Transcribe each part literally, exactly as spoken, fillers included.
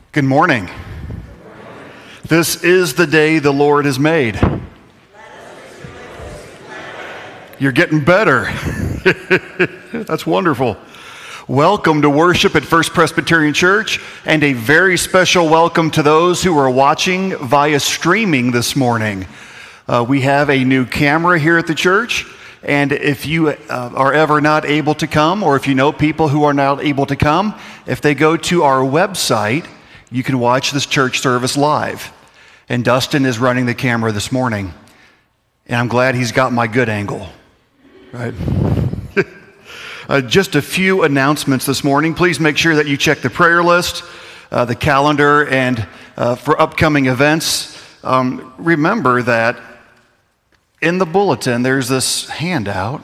Good morning. This is the day the Lord has made. You're getting better. That's wonderful. Welcome to worship at First Presbyterian Church, and a very special welcome to those who are watching via streaming this morning. Uh, we have a new camera here at the church, and if you uh, are ever not able to come, or if you know people who are not able to come, if they go to our website, you can watch this church service live. And Dustin is running the camera this morning, and I'm glad he's got my good angle. Right? uh, just a few announcements this morning. Please make sure that you check the prayer list, uh, the calendar, and uh, for upcoming events. Um, remember that in the bulletin there's this handout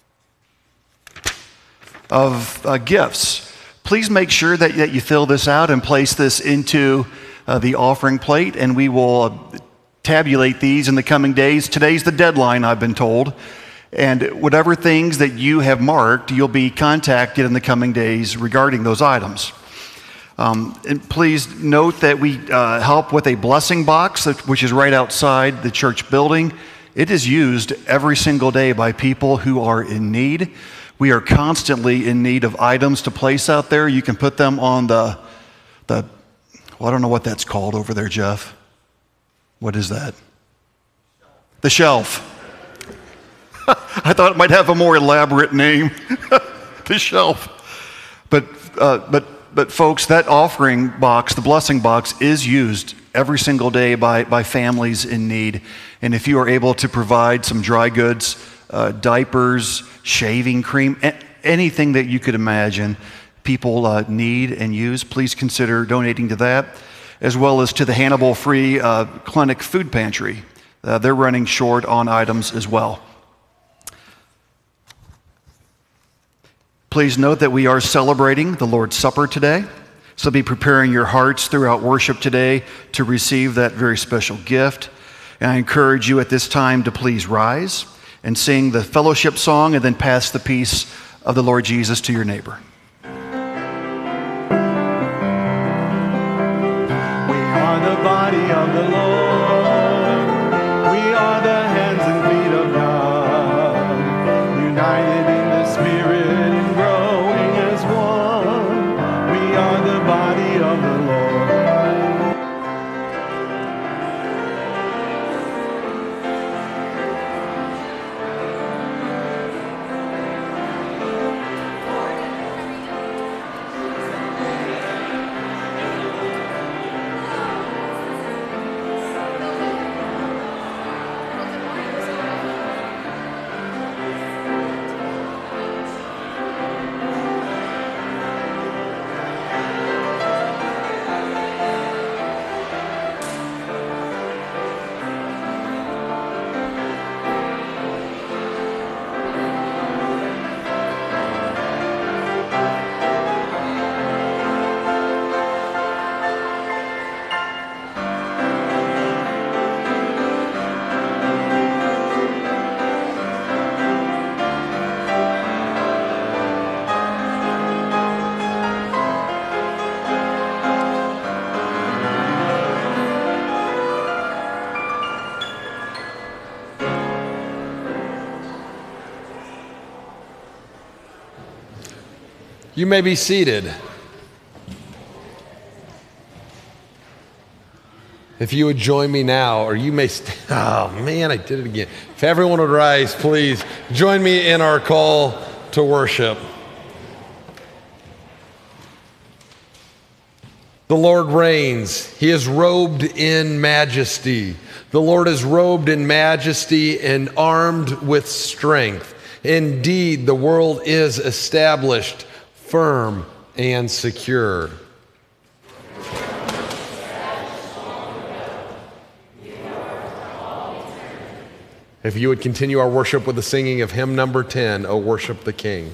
of uh, gifts. Please make sure that, that you fill this out and place this into uh, the offering plate, and we will uh, tabulate these in the coming days. Today's the deadline, I've been told. And whatever things that you have marked, you'll be contacted in the coming days regarding those items. Um, and please note that we uh, help with a blessing box, which is right outside the church building. It is used every single day by people who are in need. We are constantly in need of items to place out there. You can put them on the, the well, I don't know what that's called over there, Jeff. What is that? The shelf. I thought it might have a more elaborate name, the shelf. But, uh, but, but folks, that offering box, the blessing box, is used every single day by, by families in need. And if you are able to provide some dry goods, uh, diapers, shaving cream, a- anything that you could imagine people uh, need and use, please consider donating to that, as well as to the Hannibal Free uh, Clinic Food Pantry. Uh, they're running short on items as well. Please note that we are celebrating the Lord's Supper today, so be preparing your hearts throughout worship today to receive that very special gift. And I encourage you at this time to please rise and sing the fellowship song and then pass the peace of the Lord Jesus to your neighbor. We are the body of the Lord. We are the hands and feet of God, united in the Spirit and growing as one. We are the body of the Lord. You may be seated. If you would join me now, or you may, st- oh man, I did it again. If everyone would rise, please join me in our call to worship. The Lord reigns. He is robed in majesty. The Lord is robed in majesty and armed with strength. Indeed, the world is established firm and secure. If you would continue our worship with the singing of hymn number ten, O Worship the King.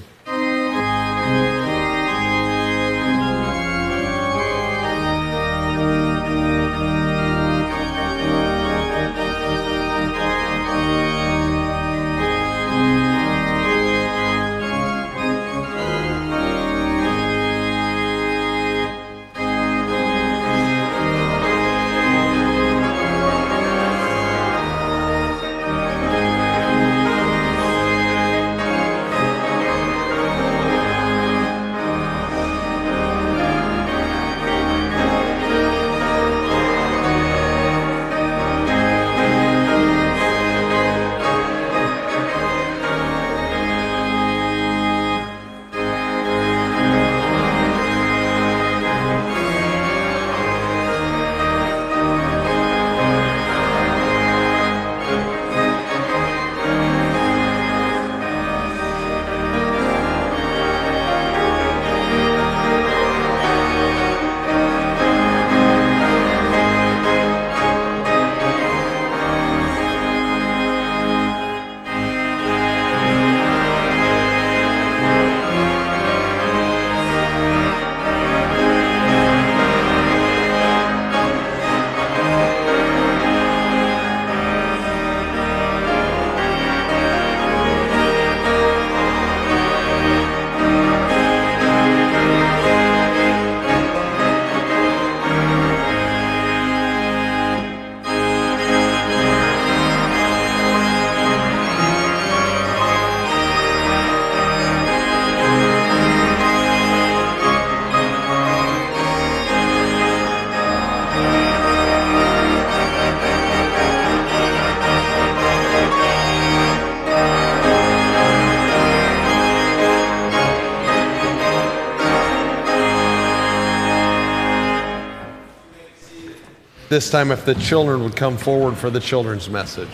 this time if the children would come forward for the children's message.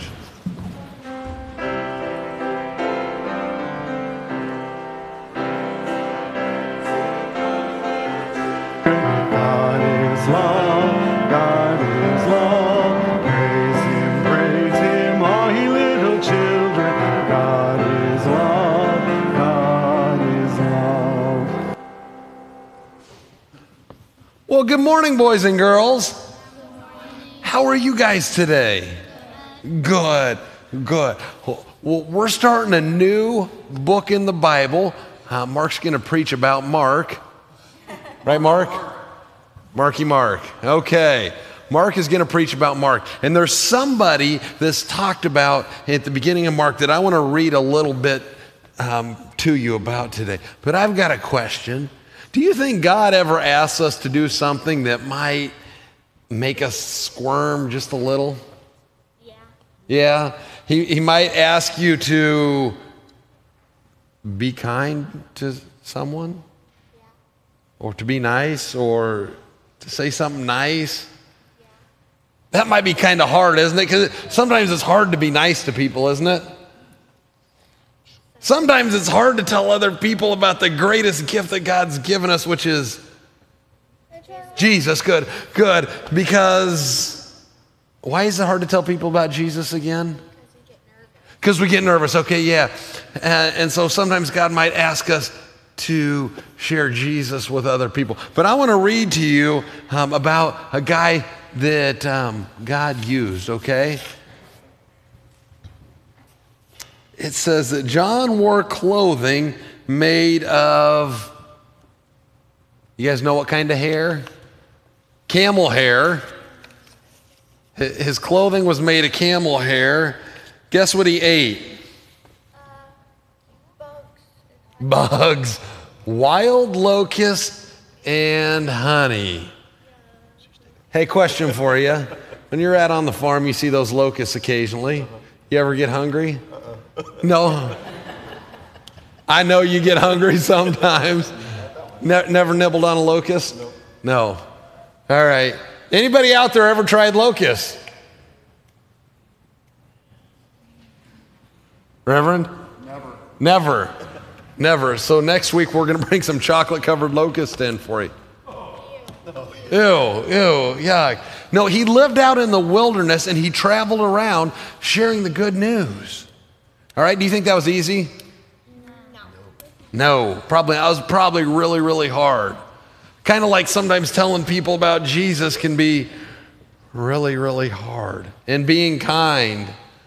God is love, God is love. Praise Him, praise Him, all ye little children. God is love, God is love. Well, good morning, boys and girls. How are you guys today? Good, good. Well, we're starting a new book in the Bible. Uh, Mark's going to preach about Mark. Right, Mark? Marky Mark. Okay. Mark is going to preach about Mark. And there's somebody that's talked about at the beginning of Mark that I want to read a little bit um, to you about today. But I've got a question. Do you think God ever asks us to do something that might make us squirm just a little? Yeah. Yeah? He, he might ask you to be kind to someone? Yeah. Or to be nice, or to say something nice. Yeah. That might be kind of hard, isn't it? Because sometimes it's hard to be nice to people, isn't it? Sometimes it's hard to tell other people about the greatest gift that God's given us, which is Jesus. Good, good. Because why is it hard to tell people about Jesus again? Because we get nervous. Okay, yeah. And, and so sometimes God might ask us to share Jesus with other people. But I want to read to you um, about a guy that um, God used, okay? It says that John wore clothing made of, you guys know what kind of hair? Camel hair. His clothing was made of camel hair. Guess what he ate? Bugs, wild locusts, and honey. Hey, question for you. When you're out on the farm, you see those locusts occasionally. You ever get hungry? No. I know you get hungry sometimes. Ne- never nibbled on a locust? No. All right. Anybody out there ever tried locusts? Reverend? Never. Never. Never. So next week we're going to bring some chocolate-covered locust in for you. Ew, ew, yuck. No, he lived out in the wilderness and he traveled around sharing the good news. All right, do you think that was easy? No. No, probably. That was probably really, really hard. Kind of like sometimes telling people about Jesus can be really, really hard. And being kind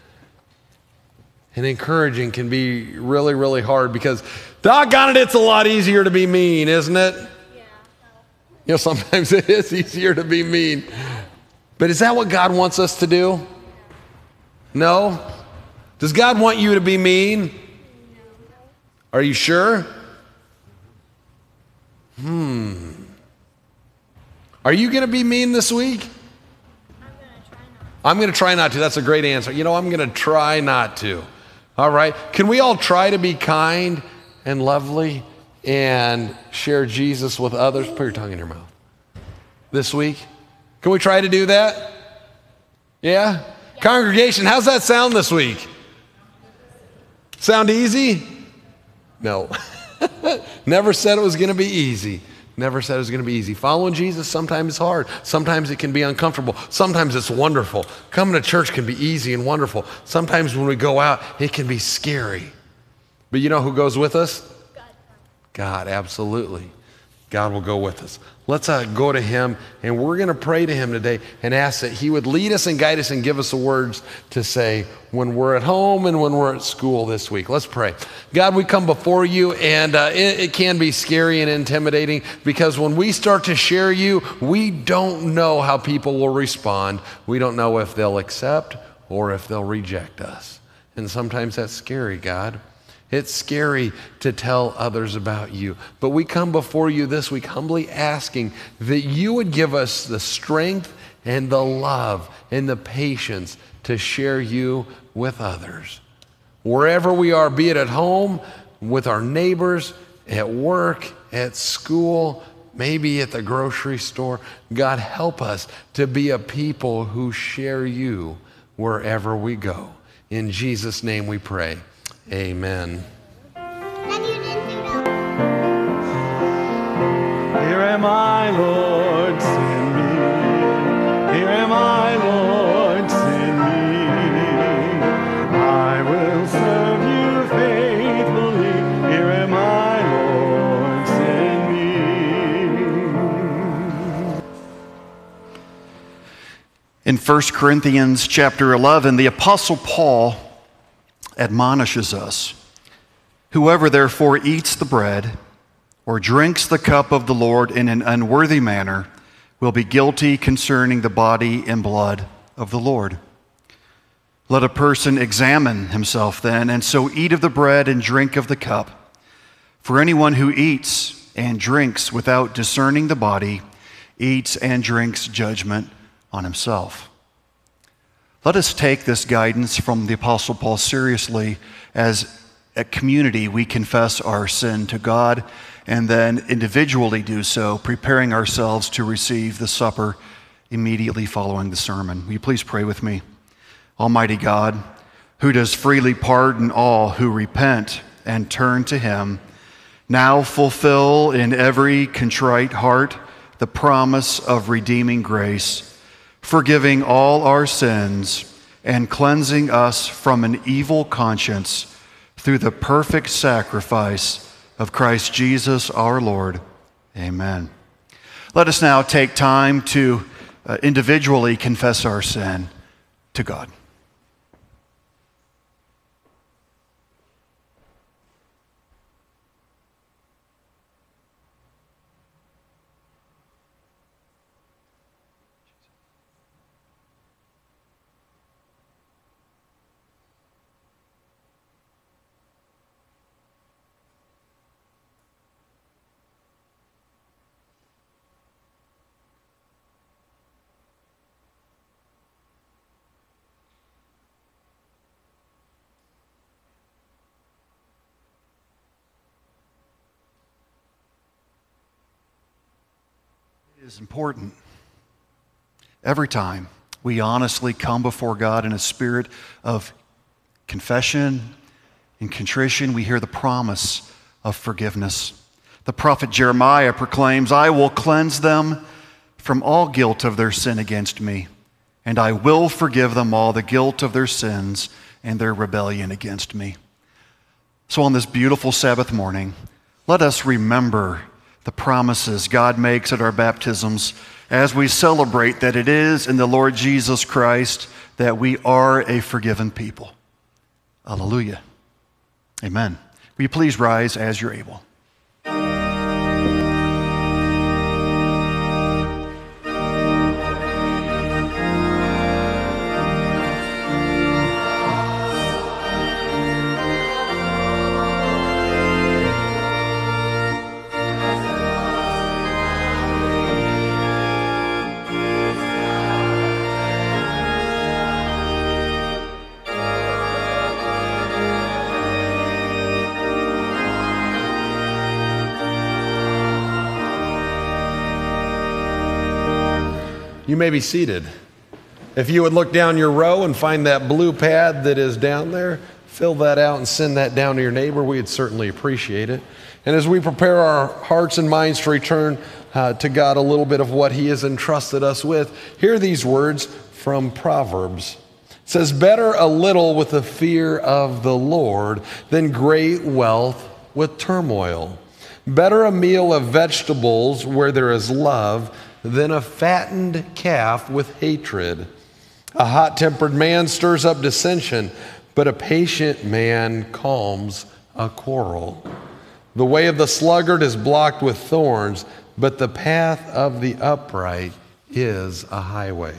and encouraging can be really, really hard because, doggone it, it's a lot easier to be mean, isn't it? Yeah. You know, sometimes it is easier to be mean. But is that what God wants us to do? No? Does God want you to be mean? Are you sure? Hmm. Are you going to be mean this week? I'm going to try not to. That's a great answer. You know, I'm going to try not to. All right. Can we all try to be kind and lovely and share Jesus with others? Put your tongue in your mouth. This week? Can we try to do that? Yeah? Yeah. Congregation, how's that sound this week? Sound easy? No. Never said it was going to be easy. Never said it was going to be easy. Following Jesus sometimes is hard. Sometimes it can be uncomfortable. Sometimes it's wonderful. Coming to church can be easy and wonderful. Sometimes when we go out, it can be scary. But you know who goes with us? God. God, absolutely. God will go with us. Let's uh, go to him, and we're going to pray to him today and ask that he would lead us and guide us and give us the words to say when we're at home and when we're at school this week. Let's pray. God, we come before you, and uh, it, it can be scary and intimidating because when we start to share you, we don't know how people will respond. We don't know if they'll accept or if they'll reject us. And sometimes that's scary, God. It's scary to tell others about you. But we come before you this week humbly asking that you would give us the strength and the love and the patience to share you with others. Wherever we are, be it at home, with our neighbors, at work, at school, maybe at the grocery store. God, help us to be a people who share you wherever we go. In Jesus' name we pray. Amen. Here am I, Lord, send me. Here am I, Lord, send me. I will serve you faithfully. Here am I, Lord, send me. In First Corinthians chapter eleven, the Apostle Paul admonishes us, "Whoever therefore eats the bread or drinks the cup of the Lord in an unworthy manner will be guilty concerning the body and blood of the Lord. Let a person examine himself then, and so eat of the bread and drink of the cup. For anyone who eats and drinks without discerning the body eats and drinks judgment on himself." Let us take this guidance from the Apostle Paul seriously. As a community, we confess our sin to God and then individually do so, preparing ourselves to receive the supper immediately following the sermon. Will you please pray with me? Almighty God, who does freely pardon all who repent and turn to him, now fulfill in every contrite heart the promise of redeeming grace, forgiving all our sins and cleansing us from an evil conscience through the perfect sacrifice of Christ Jesus our Lord. Amen. Let us now take time to uh, individually confess our sin to God. It is important every time we honestly come before God in a spirit of confession and contrition, we hear the promise of forgiveness. The prophet Jeremiah proclaims, "I will cleanse them from all guilt of their sin against me, and I will forgive them all the guilt of their sins and their rebellion against me." So on this beautiful Sabbath morning, let us remember the promises God makes at our baptisms as we celebrate that it is in the Lord Jesus Christ that we are a forgiven people. Alleluia. Amen. Will you please rise as you're able? You may be seated. If you would look down your row and find that blue pad that is down there, fill that out and send that down to your neighbor. We'd certainly appreciate it. And as we prepare our hearts and minds to return uh, to God a little bit of what he has entrusted us with, hear these words from Proverbs. It says, "Better a little with the fear of the Lord than great wealth with turmoil. Better a meal of vegetables where there is love than a fattened calf with hatred. A hot-tempered man stirs up dissension, but a patient man calms a quarrel. The way of the sluggard is blocked with thorns, but the path of the upright is a highway."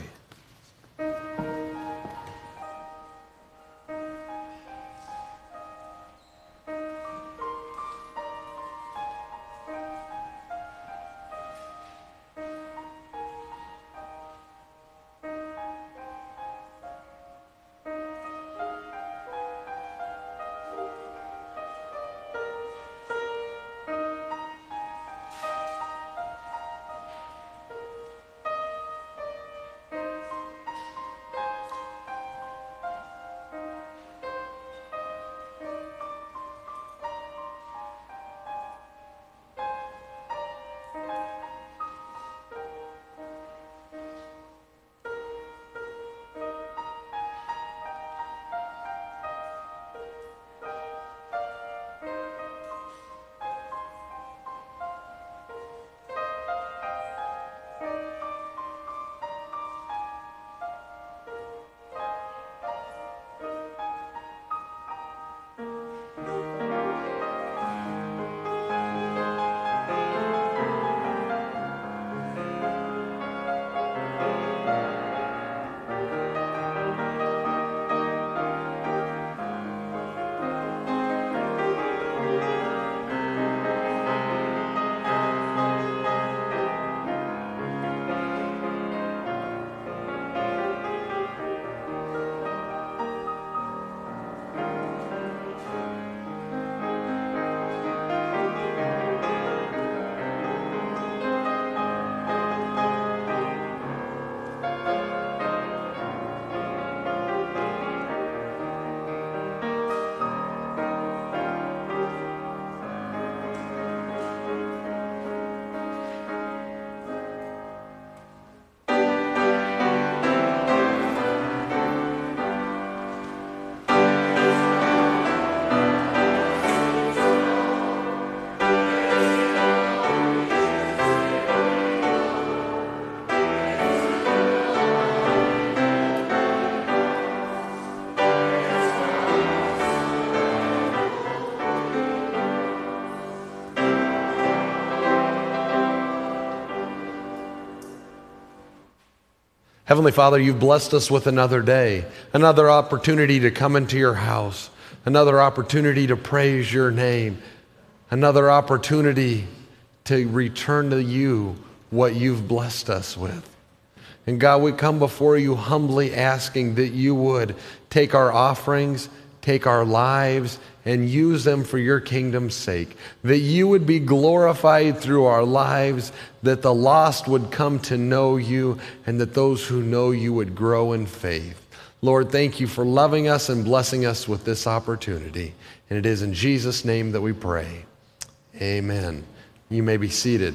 Heavenly Father, you've blessed us with another day, another opportunity to come into your house, another opportunity to praise your name, another opportunity to return to you what you've blessed us with. And God, we come before you humbly asking that you would take our offerings, take our lives, and use them for your kingdom's sake, that you would be glorified through our lives, that the lost would come to know you, and that those who know you would grow in faith. Lord, thank you for loving us and blessing us with this opportunity. And it is in Jesus' name that we pray. Amen. You may be seated.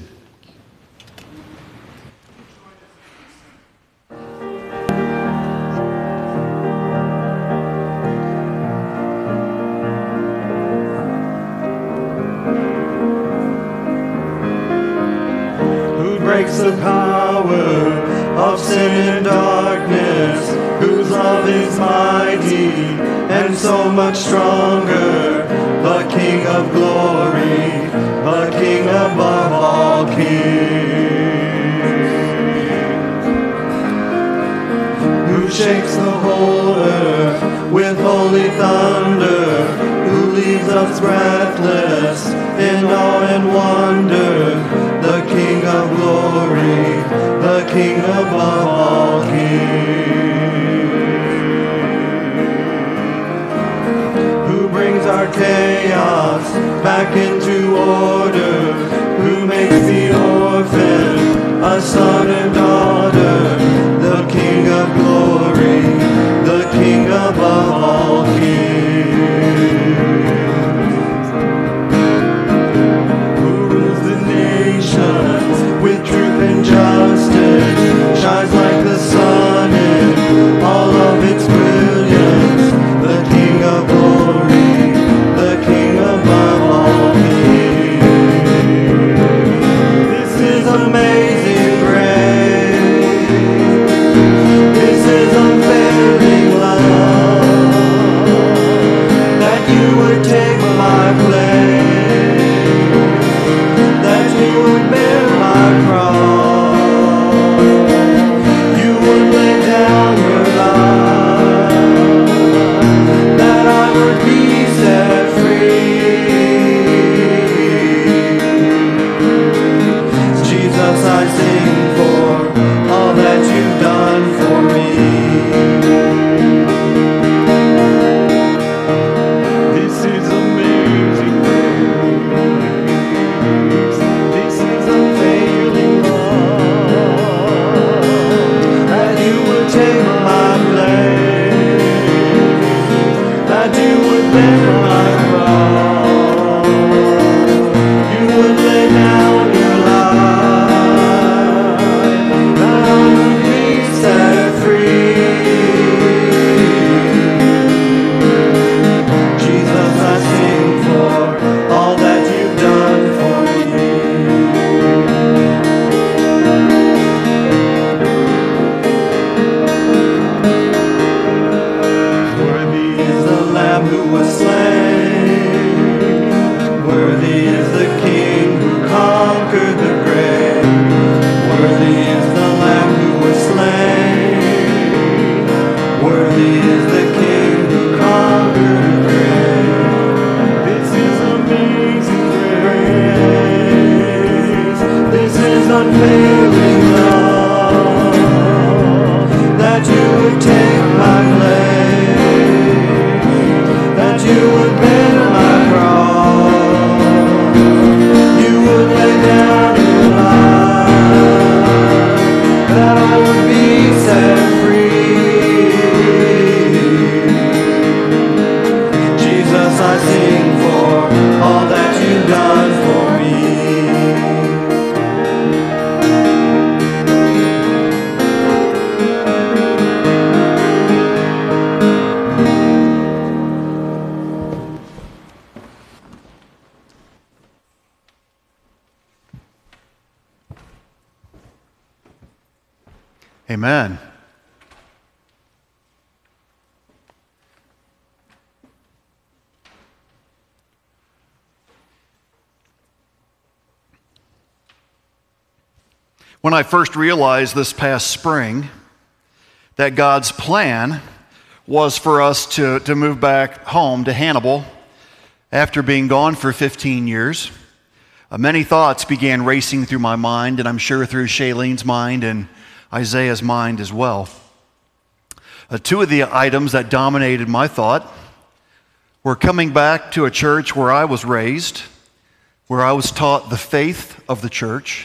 Breaks the power of sin and darkness, whose love is mighty and so much stronger, the King of glory, the King above all kings, who shakes the whole earth with holy thunder, who leaves us breathless in awe and wonder, the King of glory, the King above all kings, who brings our chaos back into order, who makes the orphan a son and daughter, the King of glory, the King above all kings, with truth and justice, shines like the sun in all of its brilliance, the King of glory, the King above all kings. This is amazing grace, this is unfailing love, that you would take my place, you would bear my cross, you would lay down your life, that I would be set free. Jesus, I sing for all that you've done for me. This is amazing. Take my place, that you would bear my cross, you would lay down your life, that I would be set free. Jesus, I sing for all that you've done for me. Who was slain, worthy is the King who conquered the grave, worthy is the Lamb who was slain, worthy is the King who conquered the grave. This is amazing grace, this is unfailing love, that you would take my place, you would bear my cross, you would lay down your life, that I would be set free. Jesus, I sing for all that you've done for me. Amen. When I first realized this past spring that God's plan was for us to, to move back home to Hannibal after being gone for fifteen years. Uh, many thoughts began racing through my mind, and I'm sure through Shailene's mind and Isaiah's mind as well. Uh, two of the items that dominated my thought were coming back to a church where I was raised, where I was taught the faith of the church.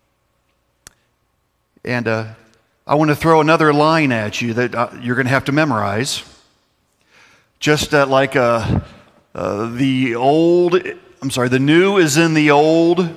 And uh, I want to throw another line at you that uh, you're going to have to memorize. Just that like uh, uh, the old, I'm sorry, the new is in the old,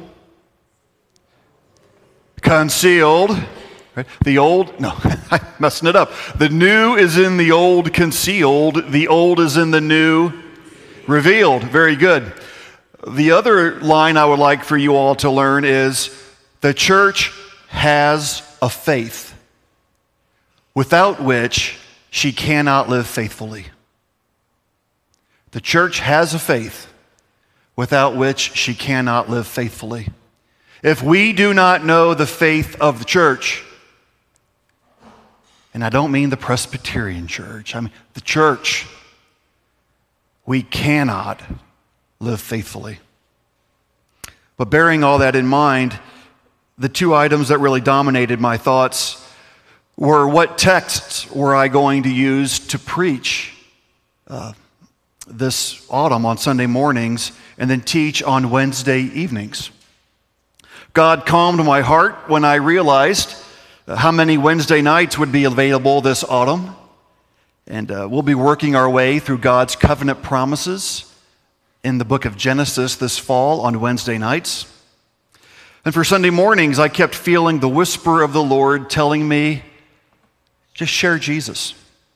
concealed. Right? The old, no, I'm messing it up. The new is in the old concealed. The old is in the new revealed. Very good. The other line I would like for you all to learn is the church has a faith without which she cannot live faithfully. The church has a faith without which she cannot live faithfully. If we do not know the faith of the church, and I don't mean the Presbyterian church, I mean the church, we cannot live faithfully. But bearing all that in mind, the two items that really dominated my thoughts were what texts were I going to use to preach uh, this autumn on Sunday mornings and then teach on Wednesday evenings. God calmed my heart when I realized how many Wednesday nights would be available this autumn. And uh, we'll be working our way through God's covenant promises in the book of Genesis this fall on Wednesday nights. And for Sunday mornings, I kept feeling the whisper of the Lord telling me, just share Jesus.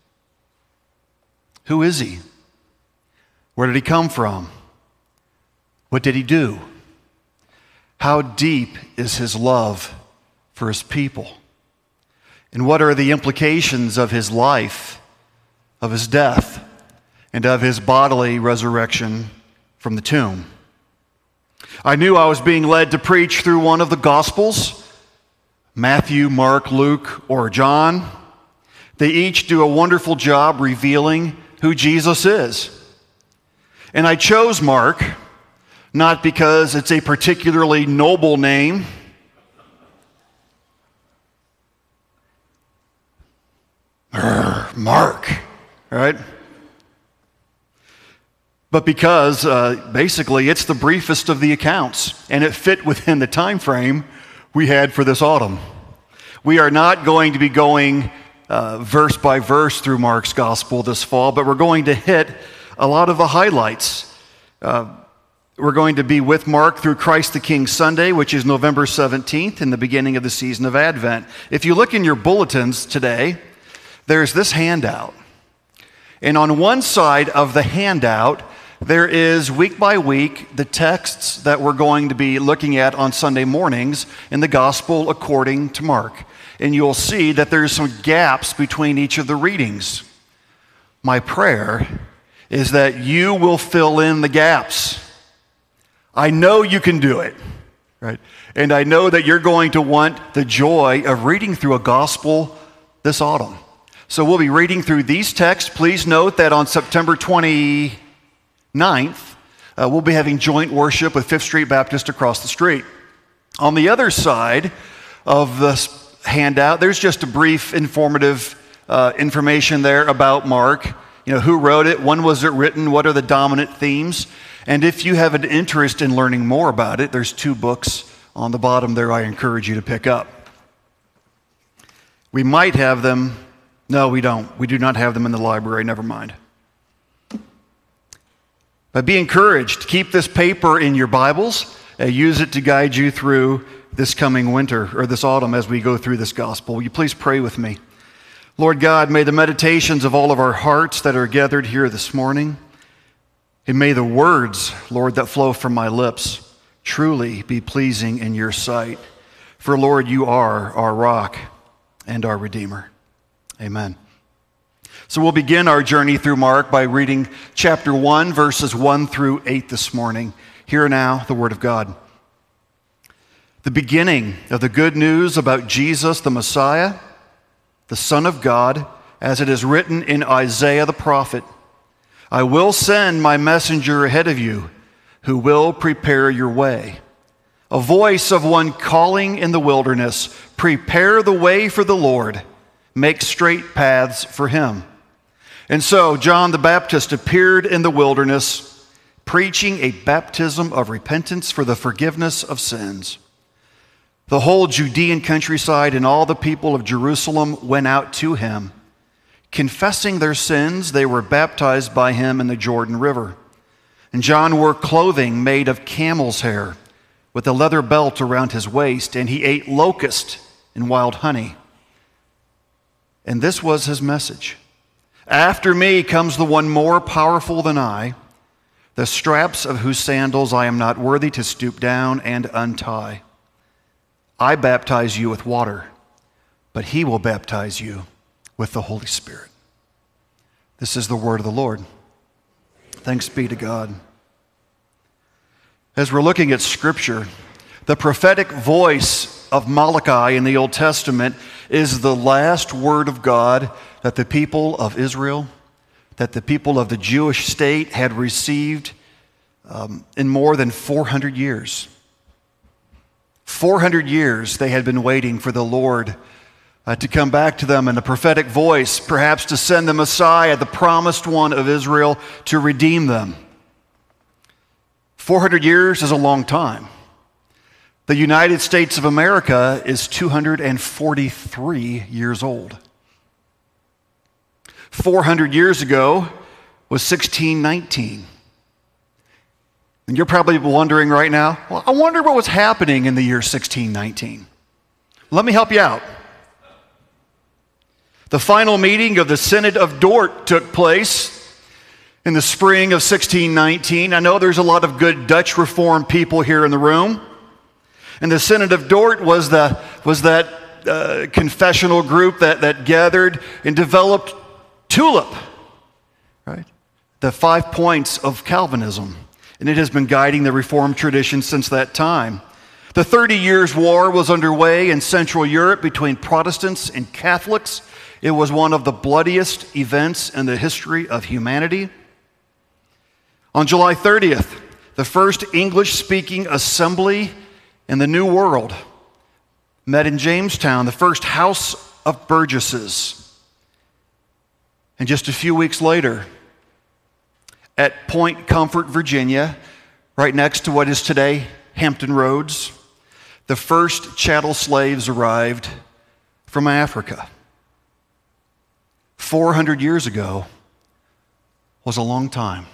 Who is he? Where did he come from? What did he do? How deep is his love for his people? And what are the implications of his life, of his death, and of his bodily resurrection from the tomb? I knew I was being led to preach through one of the Gospels, Matthew, Mark, Luke, or John. They each do a wonderful job revealing who Jesus is. And I chose Mark, not because it's a particularly noble name, Mark, right? But because uh, basically it's the briefest of the accounts, and it fit within the time frame we had for this autumn. We are not going to be going uh, verse by verse through Mark's gospel this fall, but we're going to hit a lot of the highlights. Uh, we're going to be with Mark through Christ the King Sunday, which is November seventeenth, in the beginning of the season of Advent. If you look in your bulletins today, there's this handout. And on one side of the handout, there is week by week the texts that we're going to be looking at on Sunday mornings in the gospel according to Mark. And you'll see that there's some gaps between each of the readings. My prayer is that you will fill in the gaps. I know you can do it, right? And I know that you're going to want the joy of reading through a gospel this autumn. So we'll be reading through these texts. Please note that on September twenty-ninth, uh, we'll be having joint worship with Fifth Street Baptist across the street. On the other side of this handout, there's just a brief informative uh, information there about Mark. You know, who wrote it, when was it written, what are the dominant themes? And if you have an interest in learning more about it, there's two books on the bottom there I encourage you to pick up. We might have them. No, we don't. We do not have them in the library. Never mind. But be encouraged. Keep this paper in your Bibles. Uh, use it to guide you through this coming winter or this autumn as we go through this gospel. Will you please pray with me? Lord God, may the meditations of all of our hearts that are gathered here this morning, and may the words, Lord, that flow from my lips truly be pleasing in your sight. For, Lord, you are our rock and our Redeemer. Amen. So we'll begin our journey through Mark by reading chapter one, verses one through eight this morning. Hear now the word of God. The beginning of the good news about Jesus the Messiah, the Son of God, as it is written in Isaiah the prophet, I will send my messenger ahead of you, who will prepare your way. A voice of one calling in the wilderness, prepare the way for the Lord, make straight paths for him. And so John the Baptist appeared in the wilderness, preaching a baptism of repentance for the forgiveness of sins. The whole Judean countryside and all the people of Jerusalem went out to him. Confessing their sins, they were baptized by him in the Jordan River. And John wore clothing made of camel's hair, with a leather belt around his waist, and he ate locust and wild honey. And this was his message. After me comes the one more powerful than I, the straps of whose sandals I am not worthy to stoop down and untie. I baptize you with water, but he will baptize you with the Holy Spirit. This is the word of the Lord. Thanks be to God. As we're looking at Scripture, the prophetic voice of Malachi in the Old Testament is the last word of God that the people of Israel, that the people of the Jewish state had received um, in more than four hundred years. four hundred years they had been waiting for the Lord uh, to come back to them in a prophetic voice, perhaps to send the Messiah, the promised one of Israel, to redeem them. four hundred years is a long time. The United States of America is two hundred forty-three years old. four hundred years ago was sixteen nineteen. And you're probably wondering right now, well, I wonder what was happening in the year sixteen nineteen. Let me help you out. The final meeting of the Synod of Dort took place in the spring of sixteen nineteen. I know there's a lot of good Dutch Reformed people here in the room. And the Synod of Dort was, the, was that uh, confessional group that, that gathered and developed TULIP, right? The five points of Calvinism. And it has been guiding the Reformed tradition since that time. The Thirty Years' War was underway in Central Europe between Protestants and Catholics. It was one of the bloodiest events in the history of humanity. On July thirtieth, the first English-speaking assembly in the New World met in Jamestown, the first House of Burgesses. And just a few weeks later, at Point Comfort, Virginia, right next to what is today Hampton Roads, the first chattel slaves arrived from Africa. four hundred years ago was a long time.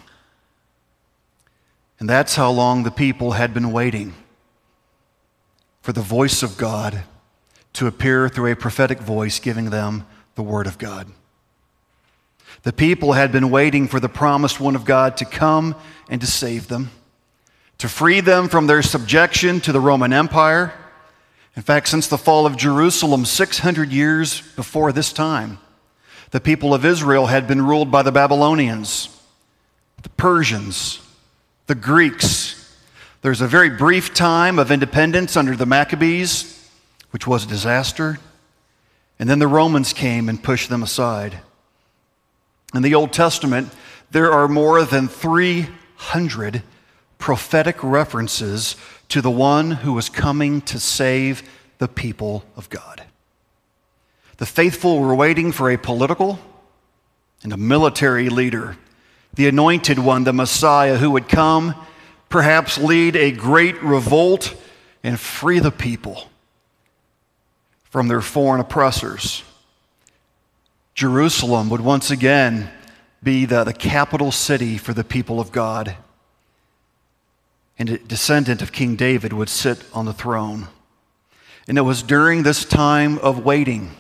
And that's how long the people had been waiting for the voice of God to appear through a prophetic voice giving them the Word of God. The people had been waiting for the promised one of God to come and to save them, to free them from their subjection to the Roman Empire. In fact, since the fall of Jerusalem six hundred years before this time, the people of Israel had been ruled by the Babylonians, the Persians, the Greeks. There's a very brief time of independence under the Maccabees, which was a disaster. And then the Romans came and pushed them aside. In the Old Testament, there are more than three hundred prophetic references to the one who was coming to save the people of God. The faithful were waiting for a political and a military leader, the anointed one, the Messiah, who would come, perhaps lead a great revolt and free the people from their foreign oppressors. Jerusalem would once again be the, the capital city for the people of God. And a descendant of King David would sit on the throne. And it was during this time of waiting,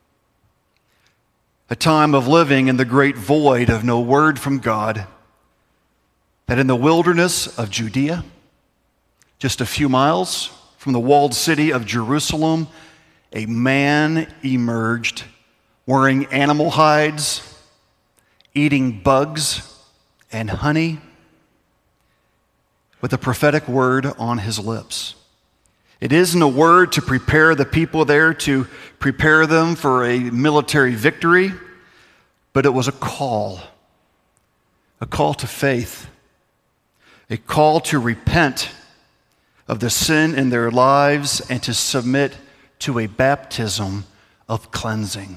a time of living in the great void of no word from God, that in the wilderness of Judea, just a few miles from the walled city of Jerusalem, a man emerged wearing animal hides, eating bugs and honey, with a prophetic word on his lips. It isn't a word to prepare the people there, to prepare them for a military victory, but it was a call, a call to faith, a call to repent of the sin in their lives and to submit to a baptism of cleansing.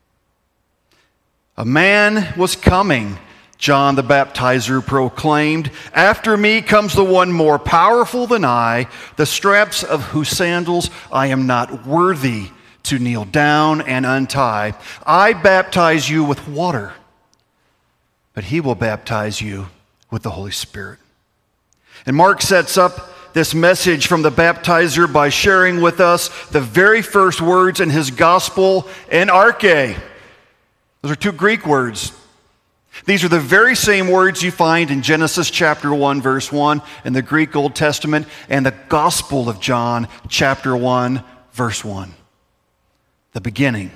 A man was coming, John the Baptizer proclaimed. After me comes the one more powerful than I, the straps of whose sandals I am not worthy to kneel down and untie. I baptize you with water, but he will baptize you with the Holy Spirit. And Mark sets up this message from the baptizer by sharing with us the very first words in his gospel, en arche. Those are two Greek words. These are the very same words you find in Genesis chapter one, verse one in the Greek Old Testament and the Gospel of John chapter one, verse one. The beginning.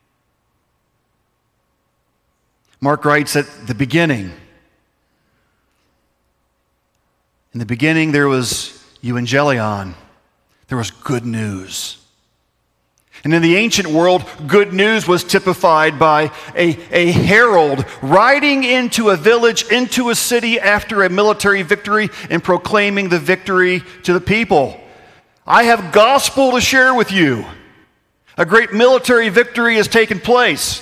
Mark writes at the beginning. In the beginning there was euangelion. There was good news. And in the ancient world, good news was typified by a, a herald riding into a village, into a city after a military victory and proclaiming the victory to the people. I have gospel to share with you. A great military victory has taken place.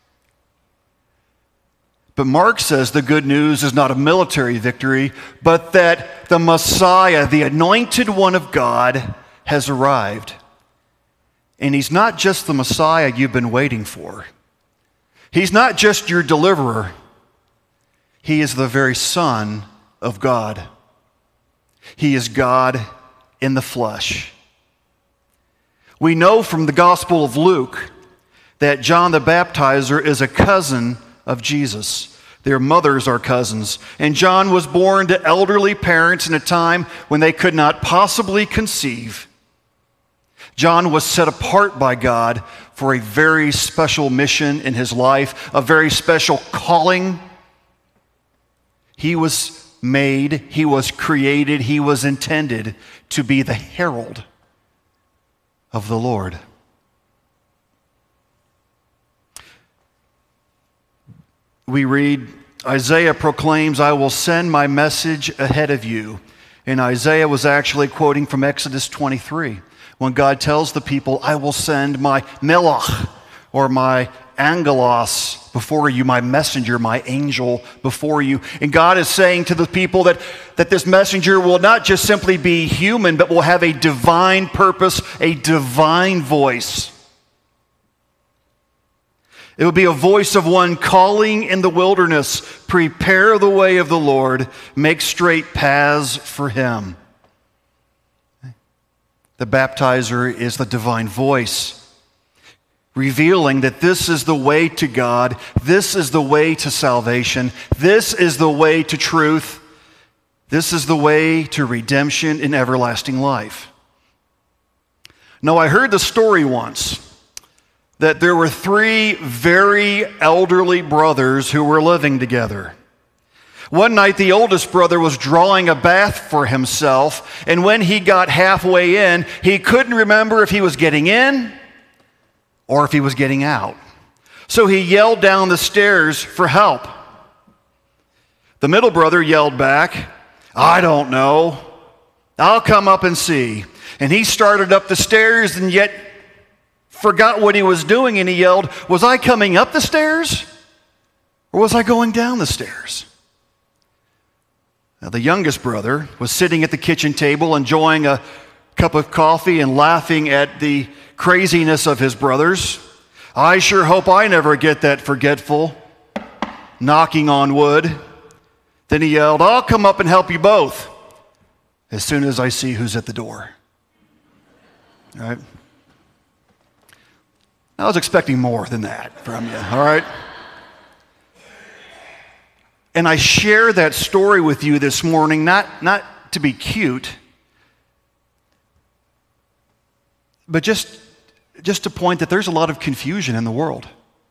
But Mark says the good news is not a military victory, but that the Messiah, the anointed one of God, has arrived. And he's not just the Messiah you've been waiting for. He's not just your deliverer. He is the very Son of God. He is God in the flesh. We know from the Gospel of Luke that John the Baptizer is a cousin of Jesus. Their mothers are cousins. And John was born to elderly parents in a time when they could not possibly conceive. John was set apart by God for a very special mission in his life, a very special calling. He was made, he was created, he was intended to be the herald of the Lord. We read, Isaiah proclaims, I will send my message ahead of you. And Isaiah was actually quoting from Exodus twenty-three. When God tells the people, I will send my melech, or my angelos, before you, my messenger, my angel before you. And God is saying to the people that, that this messenger will not just simply be human, but will have a divine purpose, a divine voice. It will be a voice of one calling in the wilderness, prepare the way of the Lord, make straight paths for him. The baptizer is the divine voice, revealing that this is the way to God, this is the way to salvation, this is the way to truth, this is the way to redemption and everlasting life. Now, I heard the story once that there were three very elderly brothers who were living together. One night, the oldest brother was drawing a bath for himself, and when he got halfway in, he couldn't remember if he was getting in or if he was getting out. So he yelled down the stairs for help. The middle brother yelled back, I don't know. I'll come up and see. And he started up the stairs and yet forgot what he was doing, and he yelled, was I coming up the stairs or was I going down the stairs? Now, the youngest brother was sitting at the kitchen table enjoying a cup of coffee and laughing at the craziness of his brothers. I sure hope I never get that forgetful, knocking on wood. Then he yelled, I'll come up and help you both as soon as I see who's at the door. All right? I was expecting more than that from you, all right? And I share that story with you this morning, not, not to be cute, but just, just to point that there's a lot of confusion in the world.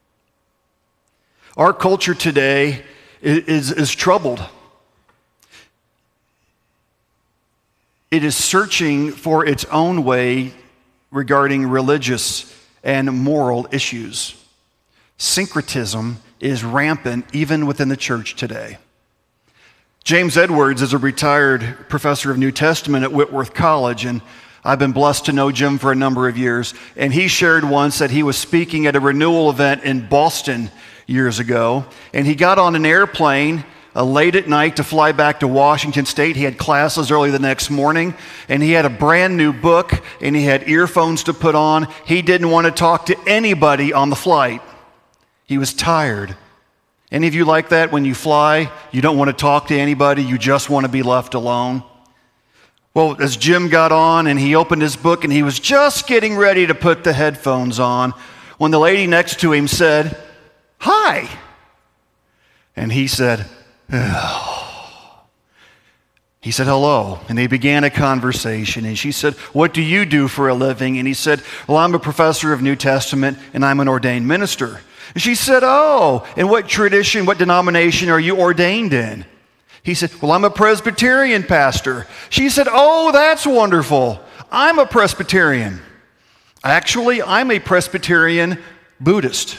Our culture today is, is, is troubled. It is searching for its own way regarding religious and moral issues. Syncretism is rampant even within the church today. James Edwards is a retired professor of New Testament at Whitworth College, and I've been blessed to know Jim for a number of years. And he shared once that he was speaking at a renewal event in Boston years ago, and he got on an airplane uh, late at night to fly back to Washington State. He had classes early the next morning, and he had a brand new book, and he had earphones to put on. He didn't want to talk to anybody on the flight. He was tired. Any of you like that when you fly? You don't want to talk to anybody, you just want to be left alone. Well, as Jim got on and he opened his book and he was just getting ready to put the headphones on when the lady next to him said, "Hi." And he said, "Oh." He said, "Hello." And they began a conversation. And she said, "What do you do for a living?" And he said, "Well, I'm a professor of New Testament and I'm an ordained minister." And she said, "Oh, and what tradition, what denomination are you ordained in?" He said, "Well, I'm a Presbyterian pastor." She said, "Oh, that's wonderful. I'm a Presbyterian. Actually, I'm a Presbyterian Buddhist."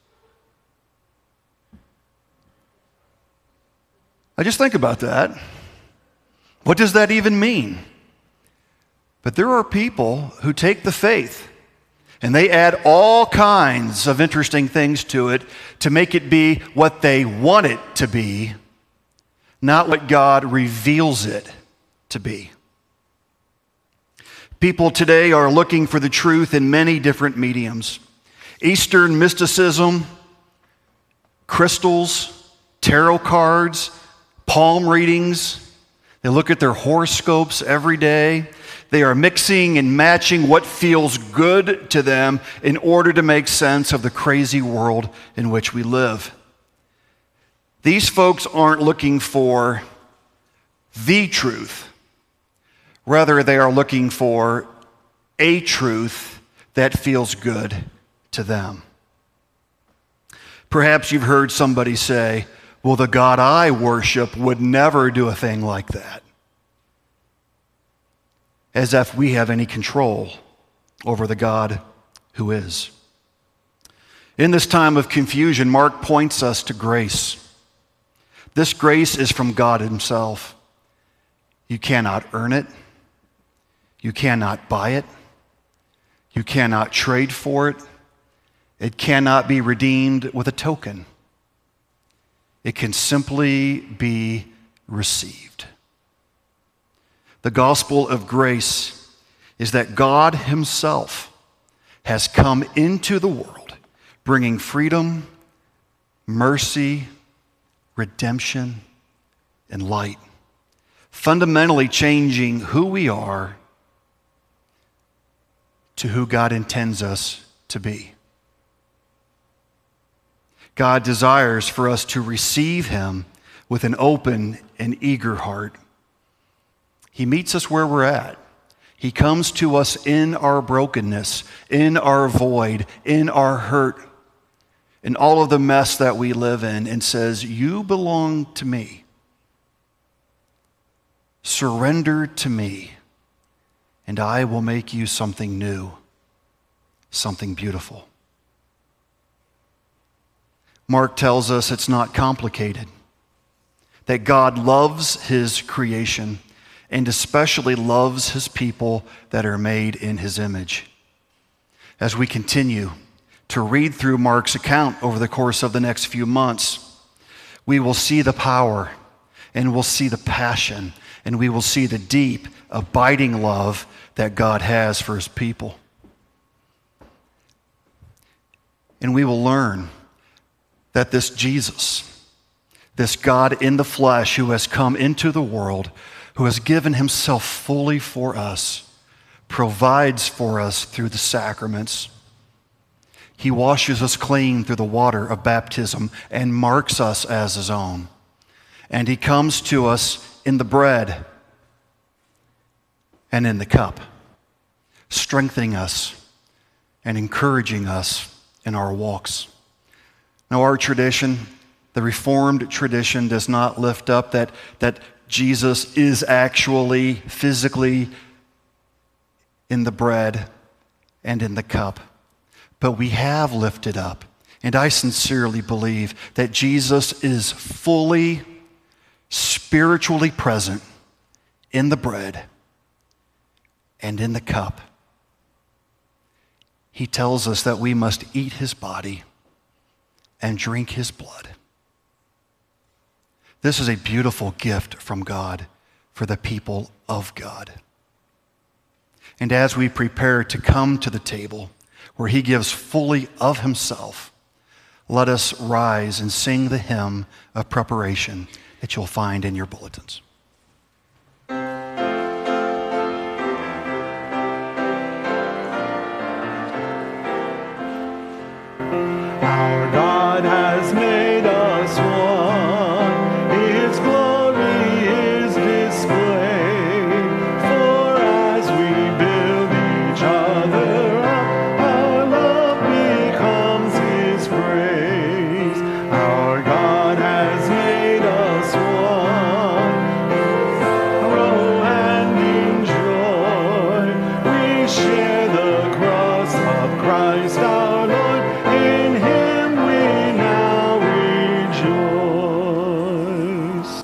Now just think about that. What does that even mean? But there are people who take the faith and they add all kinds of interesting things to it to make it be what they want it to be, not what God reveals it to be. People today are looking for the truth in many different mediums. Eastern mysticism, crystals, tarot cards, palm readings. They look at their horoscopes every day. They are mixing and matching what feels good to them in order to make sense of the crazy world in which we live. These folks aren't looking for the truth. Rather, they are looking for a truth that feels good to them. Perhaps you've heard somebody say, "Well, the God I worship would never do a thing like that." As if we have any control over the God who is. In this time of confusion, Mark points us to grace. This grace is from God Himself. You cannot earn it. You cannot buy it. You cannot trade for it. It cannot be redeemed with a token. It can simply be received. The gospel of grace is that God Himself has come into the world, bringing freedom, mercy, redemption, and light, fundamentally changing who we are to who God intends us to be. God desires for us to receive Him with an open and eager heart. He meets us where we're at. He comes to us in our brokenness, in our void, in our hurt, in all of the mess that we live in, and says, "You belong to me. Surrender to me, and I will make you something new, something beautiful." Mark tells us it's not complicated, that God loves His creation and especially loves His people that are made in His image. As we continue to read through Mark's account over the course of the next few months, we will see the power and we'll see the passion and we will see the deep, abiding love that God has for His people. And we will learn that this Jesus, this God in the flesh who has come into the world, who has given Himself fully for us, provides for us through the sacraments. He washes us clean through the water of baptism and marks us as His own. And He comes to us in the bread and in the cup, strengthening us and encouraging us in our walks. Now, our tradition The Reformed tradition does not lift up that, that Jesus is actually physically in the bread and in the cup. But we have lifted up, and I sincerely believe that Jesus is fully spiritually present in the bread and in the cup. He tells us that we must eat his body and drink his blood. This is a beautiful gift from God for the people of God. And as we prepare to come to the table where he gives fully of himself, let us rise and sing the hymn of preparation that you'll find in your bulletins. Our God has made us one. His glory is displayed. For as we build each other up, our love becomes his praise. Our God has made us one. Grow and enjoy. We share the cross of Christ our Lord. In him we now rejoice.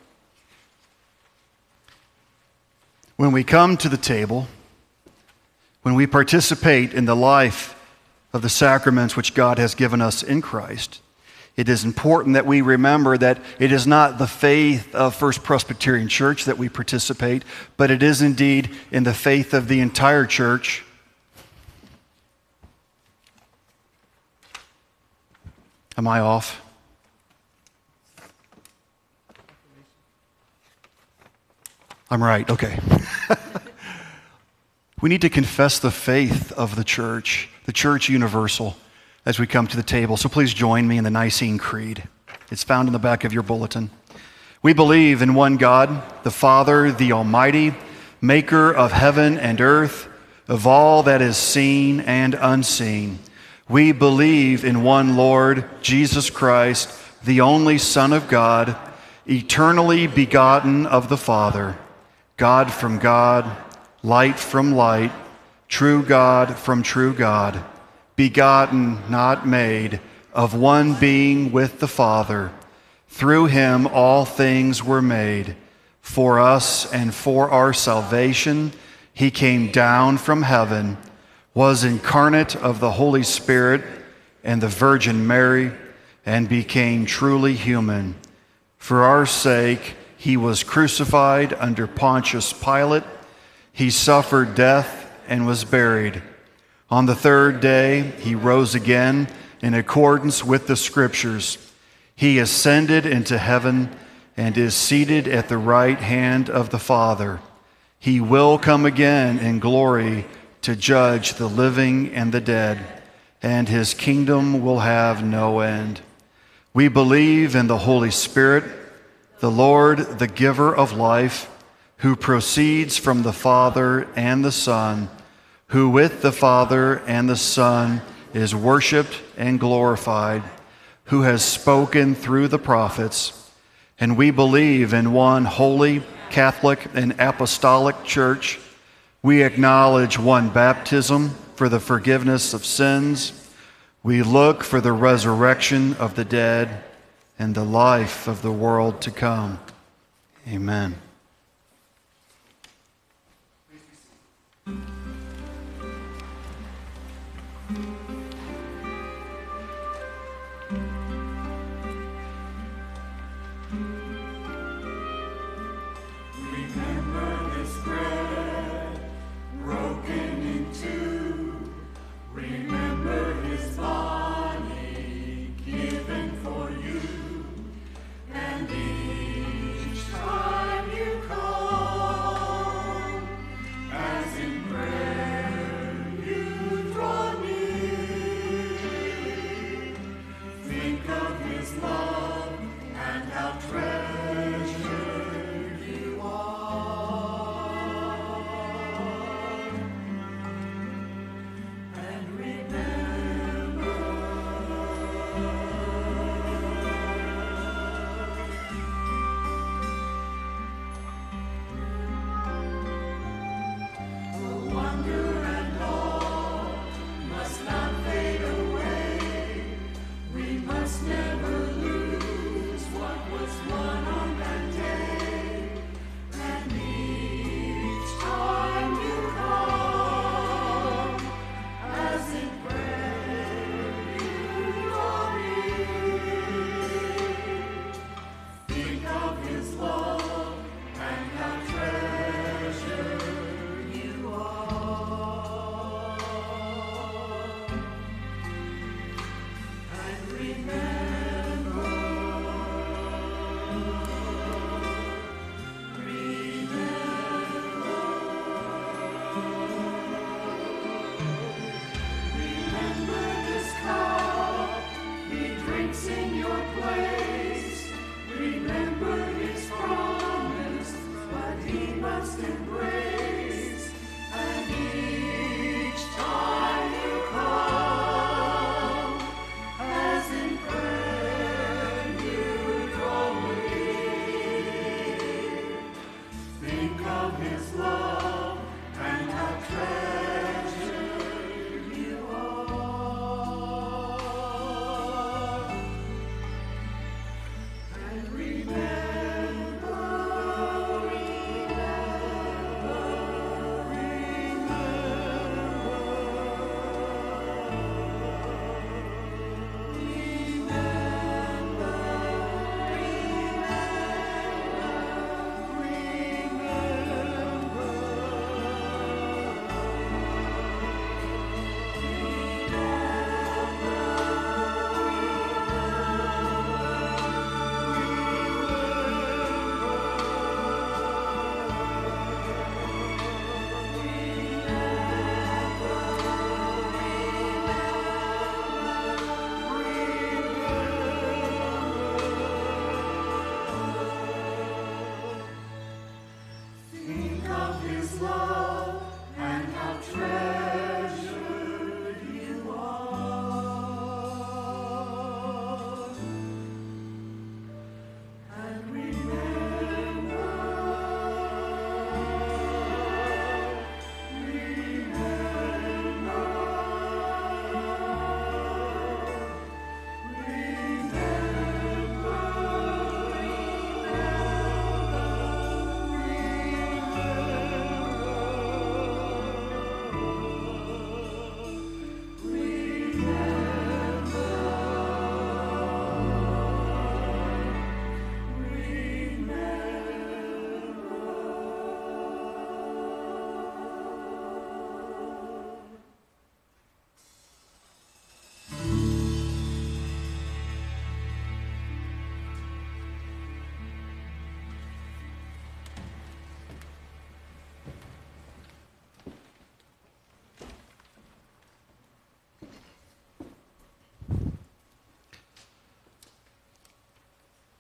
When we come to the table, when we participate in the life of the sacraments which God has given us in Christ, it is important that we remember that it is not the faith of First Presbyterian Church that we participate, but it is indeed in the faith of the entire church. Am I off? I'm right, okay. We need to confess the faith of the church, the church universal, as we come to the table. So please join me in the Nicene Creed. It's found in the back of your bulletin. We believe in one God, the Father, the Almighty, maker of heaven and earth, of all that is seen and unseen. We believe in one Lord, Jesus Christ, the only Son of God, eternally begotten of the Father, God from God, light from light, true God from true God, begotten, not made, of one being with the Father. Through him all things were made. For us and for our salvation, he came down from heaven, was incarnate of the Holy Spirit and the Virgin Mary, and became truly human. For our sake, he was crucified under Pontius Pilate. He suffered death and was buried. On the third day, he rose again in accordance with the Scriptures. He ascended into heaven and is seated at the right hand of the Father. He will come again in glory to judge the living and the dead, and his kingdom will have no end. We believe in the Holy Spirit, the Lord, the giver of life, who proceeds from the Father and the Son, who with the Father and the Son is worshiped and glorified, who has spoken through the prophets. And we believe in one holy, Catholic, and apostolic church. We acknowledge one baptism for the forgiveness of sins. We look for the resurrection of the dead and the life of the world to come. Amen. Time you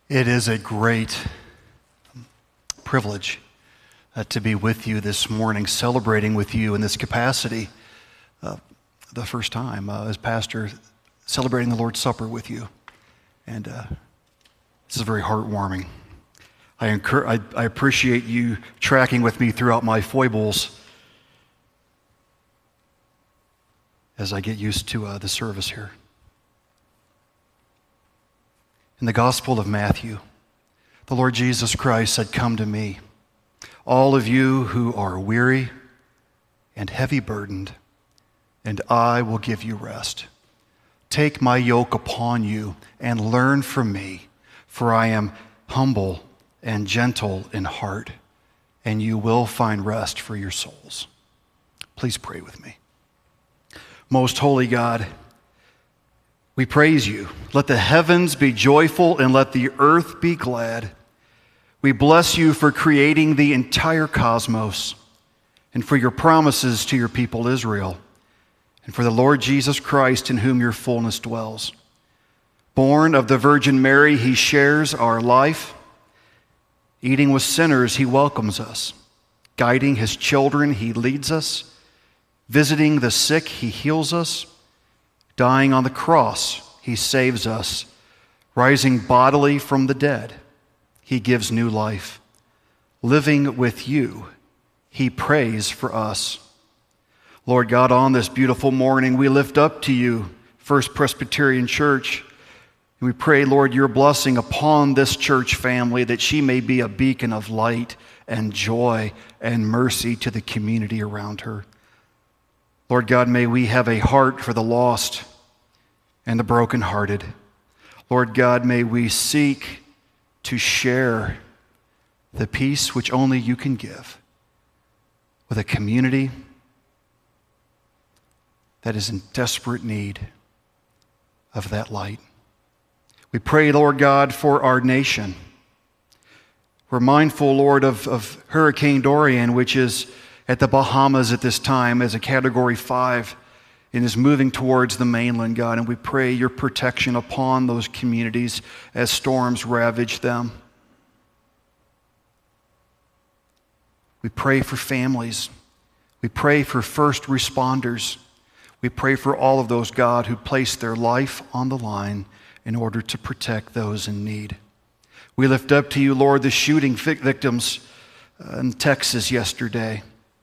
It is a great privilege uh, to be with you this morning, celebrating with you in this capacity, uh, the first time uh, as pastor, celebrating the Lord's Supper with you. And uh, this is very heartwarming. I, incur- I, I appreciate you tracking with me throughout my foibles as I get used to uh, the service here. In the Gospel of Matthew, the Lord Jesus Christ said, "Come to me, all of you who are weary and heavy burdened, and I will give you rest. Take my yoke upon you and learn from me, for I am humble and gentle in heart, and you will find rest for your souls." Please pray with me. Most holy God, we praise you. Let the heavens be joyful and let the earth be glad. We bless you for creating the entire cosmos and for your promises to your people Israel and for the Lord Jesus Christ in whom your fullness dwells. Born of the Virgin Mary, he shares our life. Eating with sinners, he welcomes us. Guiding his children, he leads us. Visiting the sick, he heals us. Dying on the cross, he saves us. Rising bodily from the dead, he gives new life. Living with you, he prays for us. Lord God, on this beautiful morning, we lift up to you First Presbyterian Church. We pray, Lord, your blessing upon this church family, that she may be a beacon of light and joy and mercy to the community around her. Lord God, may we have a heart for the lost and the brokenhearted. Lord God, may we seek to share the peace which only you can give with a community that is in desperate need of that light. We pray, Lord God, for our nation. We're mindful, Lord, of, of Hurricane Dorian, which is at the Bahamas at this time as a Category five and is moving towards the mainland, God. And we pray your protection upon those communities as storms ravage them. We pray for families. We pray for first responders. We pray for all of those, God, who place their life on the line in order to protect those in need. We lift up to you, Lord, the shooting victims in Texas yesterday.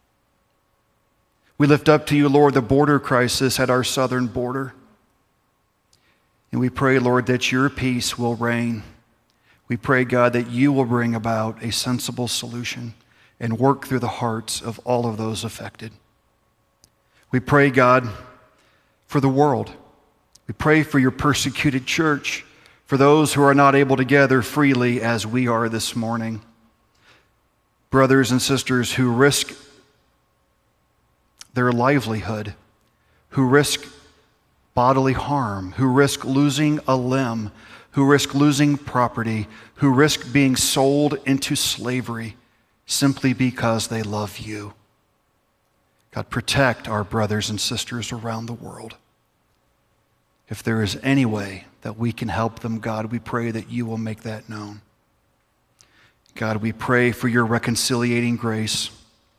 We lift up to you, Lord, the border crisis at our southern border. And we pray, Lord, that your peace will reign. We pray, God, that you will bring about a sensible solution and work through the hearts of all of those affected. We pray, God, for the world. We pray for your persecuted church, for those who are not able to gather freely as we are this morning. Brothers and sisters who risk their livelihood, who risk bodily harm, who risk losing a limb, who risk losing property, who risk being sold into slavery simply because they love you. God, protect our brothers and sisters around the world. If there is any way that we can help them, God, we pray that you will make that known. God, we pray for your reconciliating grace,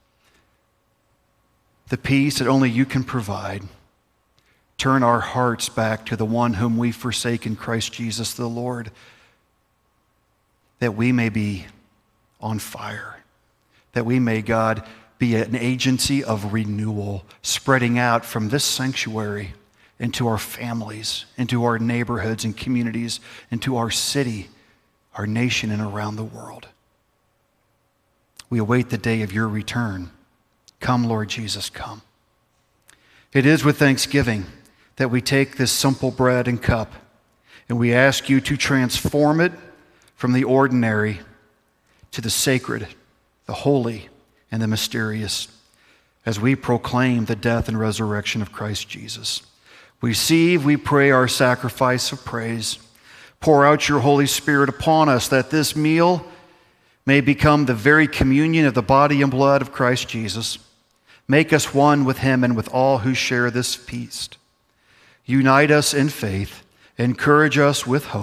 the peace that only you can provide. Turn our hearts back to the one whom we forsake in Christ Jesus the Lord, that we may be on fire, that we may, God, be an agency of renewal, spreading out from this sanctuary into our families, into our neighborhoods and communities, into our city, our nation, and around the world. We await the day of your return. Come, Lord Jesus, come. It is with thanksgiving that we take this simple bread and cup, and we ask you to transform it from the ordinary to the sacred, the holy, and the mysterious, as we proclaim the death and resurrection of Christ Jesus. Receive, we pray, our sacrifice of praise. Pour out your Holy Spirit upon us, that this meal may become the very communion of the body and blood of Christ Jesus. Make us one with him and with all who share this feast. Unite us in faith, encourage us with hope,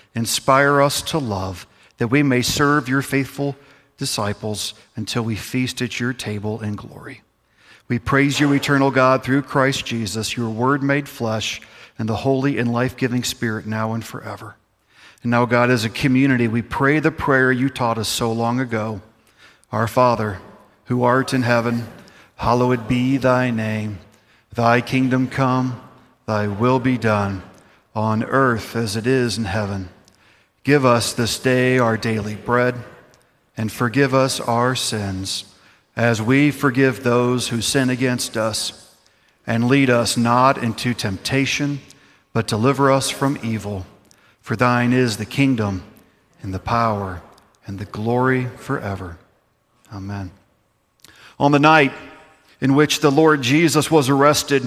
Inspire us to love, that we may serve your faithful disciples until we feast at your table in glory. We praise you, eternal God, through Christ Jesus, your word made flesh, and the Holy and life-giving Spirit now and forever. And now, God, as a community, we pray the prayer you taught us so long ago. Our Father, who art in heaven, hallowed be thy name. Thy kingdom come, thy will be done, on earth as it is in heaven. Give us this day our daily bread, and forgive us our sins, as we forgive those who sin against us. And lead us not into temptation, but deliver us from evil. For thine is the kingdom, and the power, and the glory forever. Amen. On the night in which the Lord Jesus was arrested,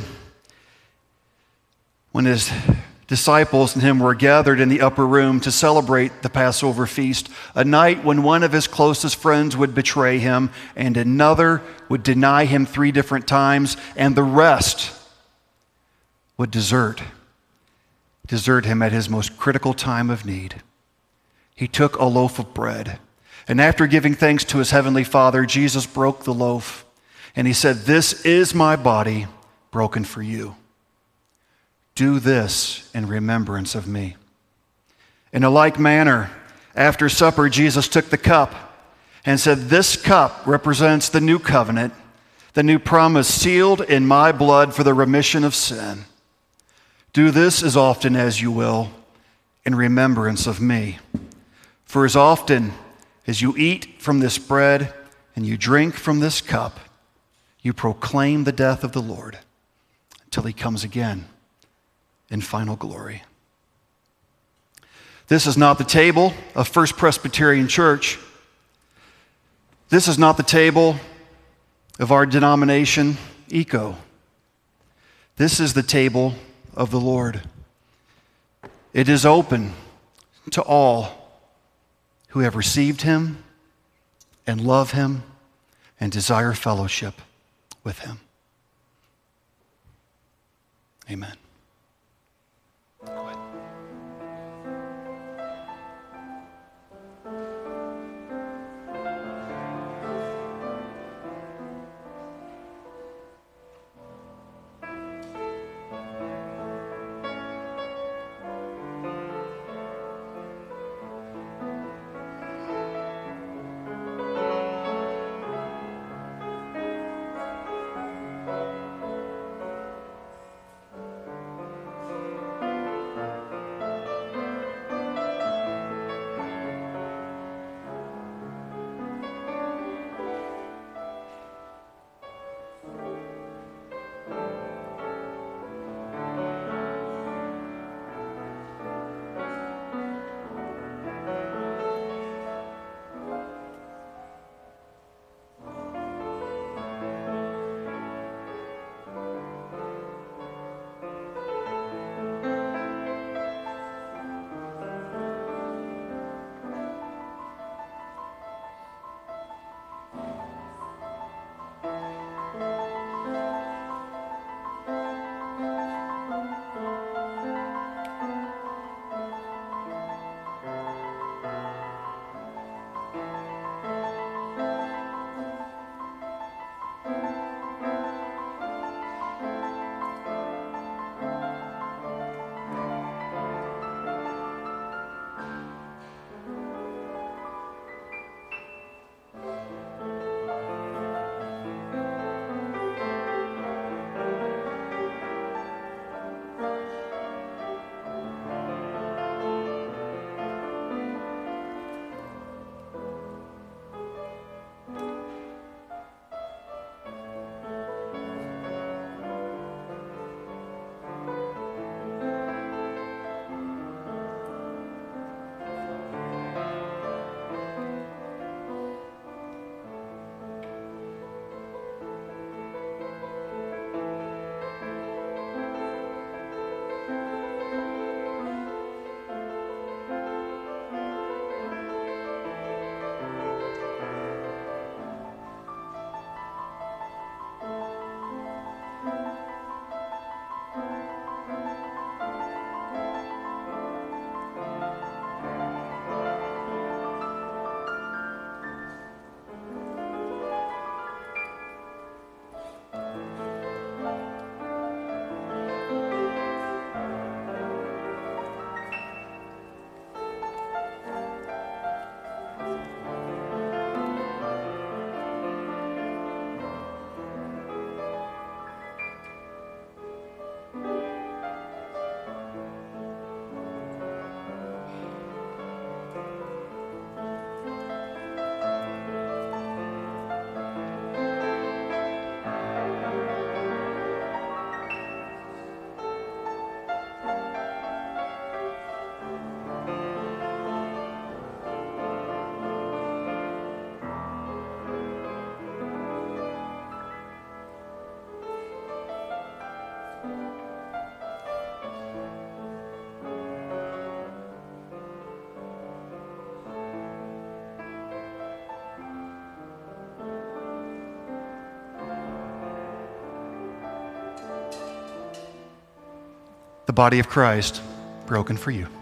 when his disciples and him were gathered in the upper room to celebrate the Passover feast, a night when one of his closest friends would betray him and another would deny him three different times, and the rest would desert. desert him at his most critical time of need. He took a loaf of bread, and after giving thanks to his heavenly Father, Jesus broke the loaf, and he said, "This is my body broken for you. Do this in remembrance of me." In a like manner, after supper, Jesus took the cup and said, "This cup represents the new covenant, the new promise sealed in my blood for the remission of sin. Do this as often as you will in remembrance of me. For as often as you eat from this bread and you drink from this cup, you proclaim the death of the Lord until he comes again in final glory." This is not the table of First Presbyterian Church. This is not the table of our denomination, ECO. This is the table of the Lord. It is open to all who have received him and love him and desire fellowship with him. Amen. Go ahead. the body of Christ broken for you.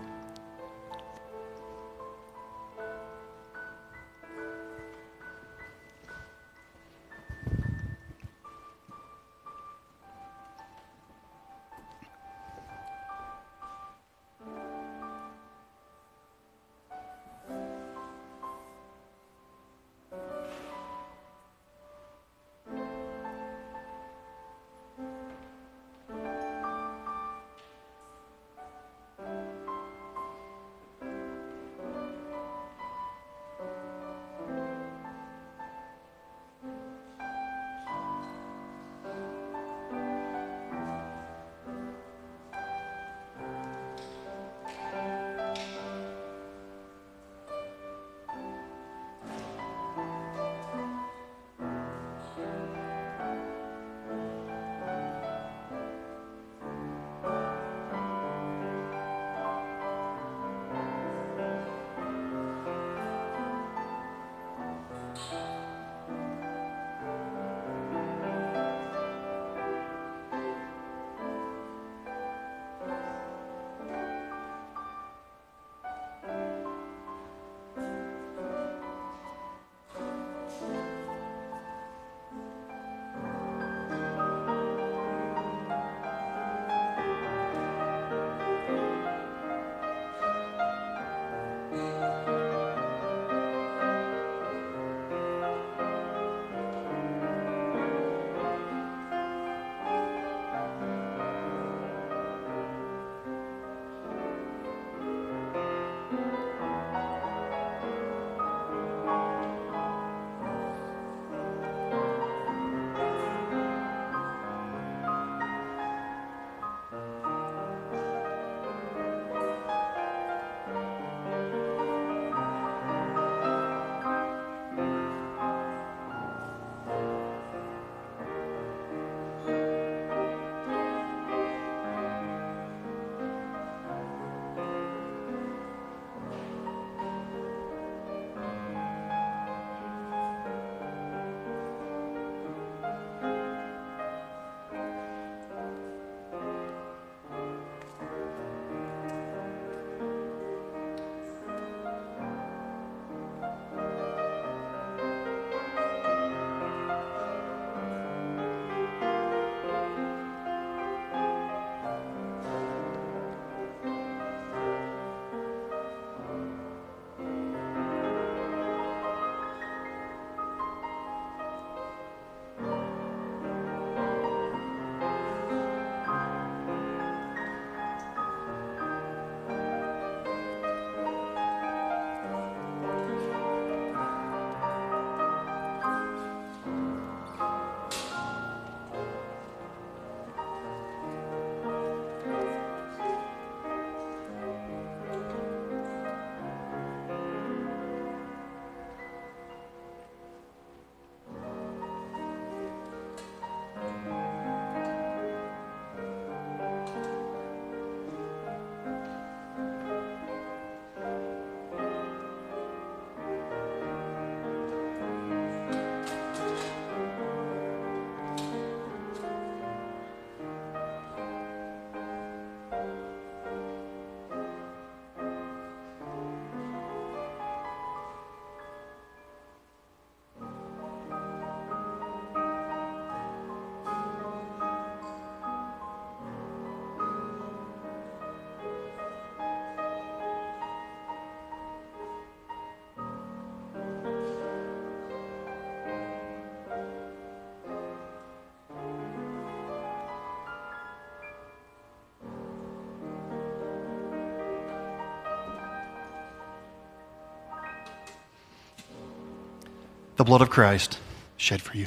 The blood of Christ shed for you.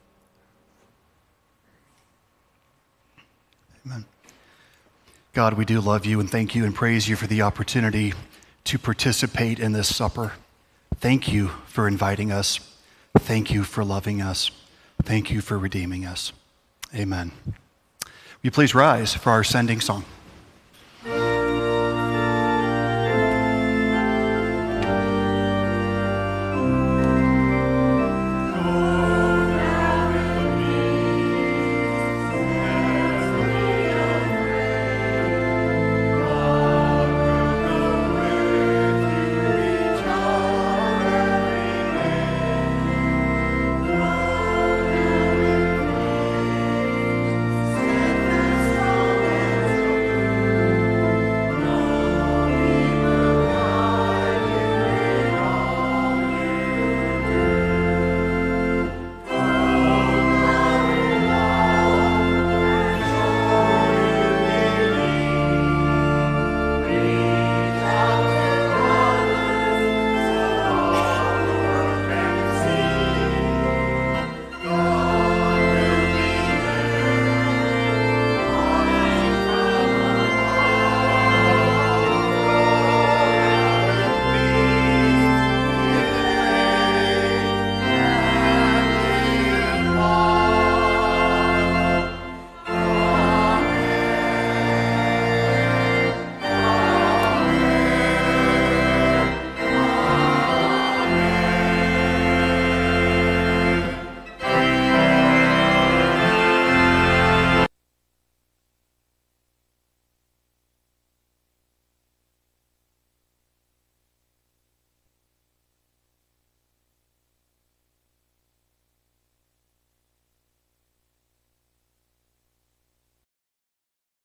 Amen. God, we do love you and thank you and praise you for the opportunity to participate in this supper. Thank you for inviting us. Thank you for loving us. Thank you for redeeming us. Amen. Will you please rise for our sending song?